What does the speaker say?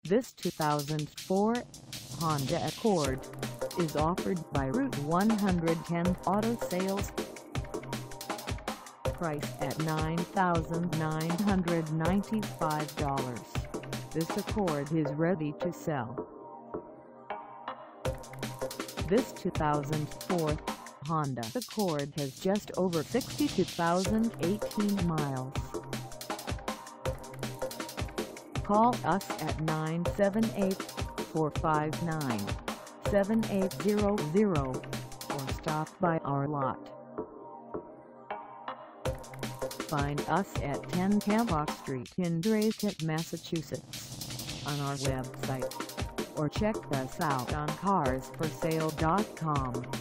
This 2004 Honda Accord is offered by Route 110 Auto Sales. Price at $9,995. This Accord is ready to sell. This 2004 Honda Accord has just over 62,018 miles. Call us at 978-459-7800 or stop by our lot. Find us at 10 Hemlock Street in Dracut, Massachusetts on our website, or check us out on carsforsale.com.